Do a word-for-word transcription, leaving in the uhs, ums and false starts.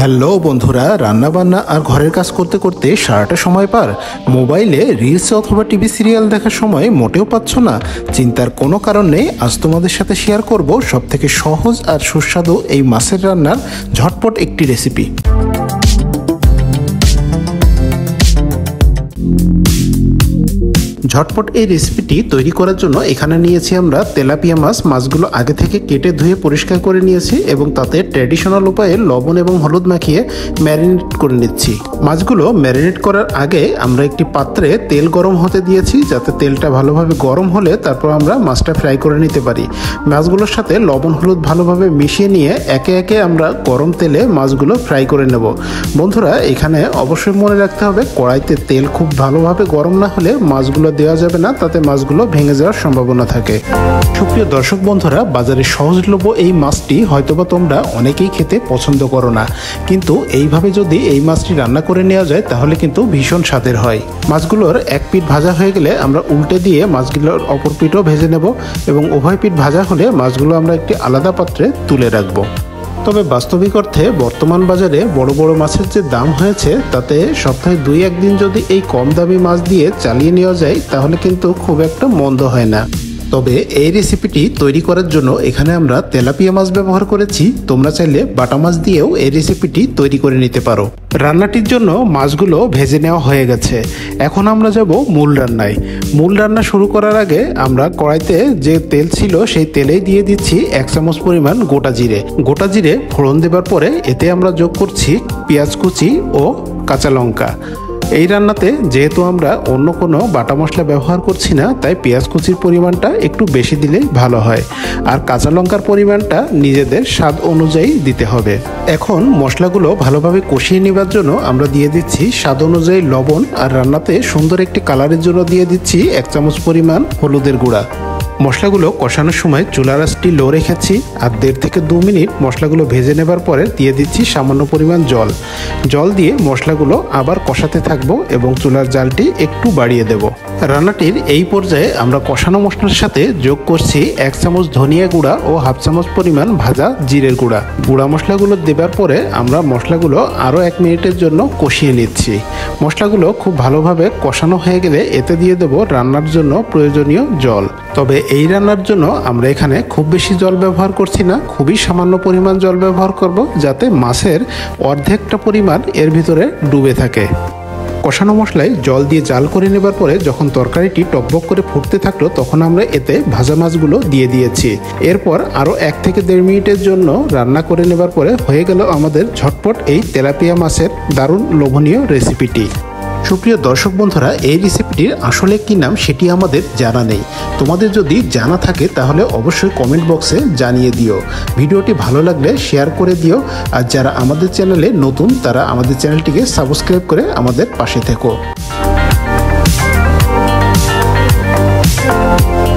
Hello বন্ধুরা, রান্না বান্না আর ঘরের কাজ করতে করতে সারাটা সময় পার মোবাইলে রিলস অথবা টিভি সিরিয়াল দেখার সময় মোটেও পাচ্ছ না। চিন্তার কোনো কারণ নেই, আজ তোমাদের সাথে শেয়ার করব সবথেকে সহজ আর সুস্বাদু এই মাছের রান্নার ঝটপট একটি রেসিপি। ঝটপট এই রেসিপিটি তৈরি করার জন্য এখানে নিয়েছি আমরা তেলাপিয়া মাছ। মাছগুলো আগে থেকে কেটে ধুয়ে পরিষ্কার করে নিয়েছি এবং তাতে ট্র্যাডিশনাল উপায়ে লবণ এবং হলুদ মাখিয়ে ম্যারিনেট করে নিচ্ছি। মাছগুলো ম্যারিনেট করার আগে আমরা একটি পাত্রে তেল গরম হতে দিয়েছি, যাতে তেলটা ভালোভাবে গরম হলে তারপর আমরা মাছটা ফ্রাই করে নিতে পারি। মাছগুলোর সাথে লবণ হলুদ ভালোভাবে মিশিয়ে নিয়ে একে একে আমরা গরম তেলে মাছগুলো ফ্রাই করে নেব। বন্ধুরা, এখানে অবশ্যই মনে রাখতে হবে কড়াইতে তেল খুব ভালোভাবে গরম না হলে মাছগুলো দেওয়া যাবে না, তাতে মাছগুলো ভেঙে যাওয়ার সম্ভাবনা থাকে। সুপ্রিয় দর্শক বন্ধুরা, বাজারে সহজলভ্য এই মাছটি হয়তোবা তোমরা অনেকেই খেতে পছন্দ করো না, কিন্তু এইভাবে যদি এই মাছটি রান্না করে নেওয়া যায় তাহলে কিন্তু ভীষণ স্বাদের হয়। মাছগুলোর এক পিঠ ভাজা হয়ে গেলে আমরা উল্টে দিয়ে মাছগুলোর অপর পিঠও ভেজে নেব এবং উভয় পিঠ ভাজা হলে মাছগুলো আমরা একটি আলাদা পাত্রে তুলে রাখবো। তবে বাস্তবিক অর্থে বর্তমান বাজারে বড় বড় মাছের যে দাম হয়েছে, তাতে সপ্তাহে দুই একদিন যদি এই কম দামি মাছ দিয়ে চালিয়ে নেওয়া যায় তাহলে কিন্তু খুব একটা মন্দ হয় না। তবে এই রেসিপিটি তৈরি করার জন্য এখানে আমরা তেলাপিয়া মাছ ব্যবহার করেছি। তোমরা চাইলে বাটা মাছ দিয়েও এই রেসিপিটি তৈরি করে নিতে পারো। রান্নাটির জন্য মাছগুলো ভেজে নেওয়া হয়ে গেছে, এখন আমরা যাব মূল রান্নায়। মূল রান্না শুরু করার আগে আমরা কড়াইতে যে তেল ছিল সেই তেলেই দিয়ে দিচ্ছি এক চামচ পরিমাণ গোটা জিরে। গোটা জিরে ফোড়ন দেবার পরে এতে আমরা যোগ করছি পেঁয়াজ কুচি ও কাঁচা লঙ্কা। এই রান্নাতে যেহেতু আমরা অন্য কোনো বাটা মশলা ব্যবহার করছি না, তাই পেঁয়াজ কুচির পরিমাণটা একটু বেশি দিলেই ভালো হয়, আর কাঁচা লঙ্কার পরিমাণটা নিজেদের স্বাদ অনুযায়ী দিতে হবে। এখন মশলাগুলো ভালোভাবে কষিয়ে নেবার জন্য আমরা দিয়ে দিচ্ছি স্বাদ অনুযায়ী লবণ, আর রান্নাতে সুন্দর একটি কালারের জন্য দিয়ে দিচ্ছি এক চামচ পরিমাণ হলুদের গুঁড়া। মশলাগুলো কষানোর সময় চুলার আঁচটি লো রেখেছি, আর দেড় থেকে দু মিনিট মশলাগুলো ভেজে নেবার পরে দিয়ে দিচ্ছি সামান্য পরিমাণ জল। জল দিয়ে মশলাগুলো আবার কষাতে থাকবো এবং চুলার জালটি একটু বাড়িয়ে দেব। রান্নাটির এই পর্যায়ে আমরা কষানো মশলার সাথে যোগ করছি এক চামচ ধনিয়া গুঁড়া ও হাফ চামচ পরিমাণ ভাজা জিরের গুঁড়া। গুঁড়া মশলাগুলো দেবার পরে আমরা মশলাগুলো আরও এক মিনিটের জন্য কষিয়ে নিচ্ছি। মশলাগুলো খুব ভালোভাবে কষানো হয়ে গেলে এতে দিয়ে দেবো রান্নার জন্য প্রয়োজনীয় জল। তবে এই রান্নার জন্য আমরা এখানে খুব বেশি জল ব্যবহার করছি না, খুবই সামান্য পরিমাণ জল ব্যবহার করব, যাতে মাছের অর্ধেকটা পরিমাণ এর ভিতরে ডুবে থাকে। কষানো মশলায় জল দিয়ে জাল করে নেবার পরে যখন তরকারিটি টকবক করে ফুটতে থাকলো, তখন আমরা এতে ভাজা মাছগুলো দিয়ে দিয়েছি। এরপর আরও এক থেকে দেড় মিনিটের জন্য রান্না করে নেবার পরে হয়ে গেল আমাদের ঝটপট এই তেলাপিয়া মাছের দারুণ লোভনীয় রেসিপিটি। সুপ্রিয় দর্শক বন্ধুরা, এই রেসিপিটির আসলে কি নাম সেটি আমাদের জানা নেই। তোমাদের যদি জানা থাকে তাহলে অবশ্যই কমেন্ট বক্সে জানিয়ে দিও। ভিডিওটি ভালো লাগলে শেয়ার করে দিও, আর যারা আমাদের চ্যানেলে নতুন তারা আমাদের চ্যানেলটিকে সাবস্ক্রাইব করে আমাদের পাশে থেকো।